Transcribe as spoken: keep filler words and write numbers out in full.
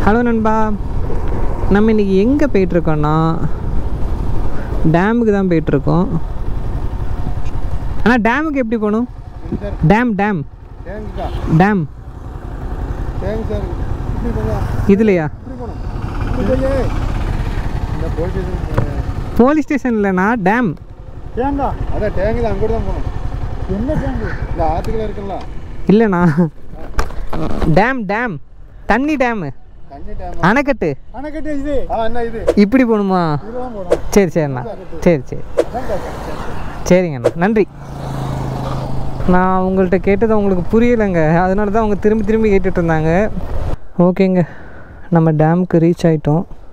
Hello நண்பா, நம்ம இன்றைக்கி எங்கே போயிட்டுருக்கோன்னா டேமுக்கு தான் போயிட்டுருக்கோம். ஆனால் டேமுக்கு எப்படி போகணும்? டேம் டேம் டேம் இதுலையா? போலீஸ் ஸ்டேஷன் இல்லைண்ணா, டேம். அதான் டேங்கு அங்கே தான் போகணும். என்ன டேங்கு? இந்த ஆற்றுக்குள்ள இருக்குல்ல? இல்லைண்ணா, டேம் டேம் தண்ணி டேமு, அணைக்கட்டு. அணைக்கட்டு இது. ஆ என்ன இது? இப்படி போகணுமா? சரி சரிண்ணா, சரி சரி சரிங்கண்ணா, நன்றி. நான் உங்கள்கிட்ட கேட்டது உங்களுக்கு புரியலைங்க, அதனால தான் அவங்க திரும்பி திரும்பி கேட்டுட்டு இருந்தாங்க. ஓகேங்க, நம்ம டேமுக்கு ரீச் ஆகிட்டோம்.